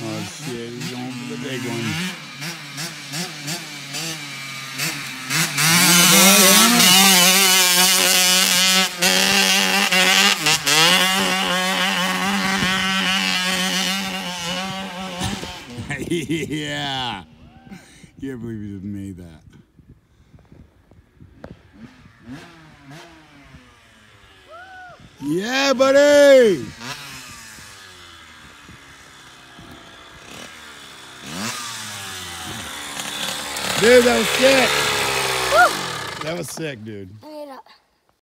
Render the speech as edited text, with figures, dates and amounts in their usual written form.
Oh shit, he's going for the big one. Yeah. Can't believe you just made that. Yeah, buddy! Dude, that was sick. That was sick, dude.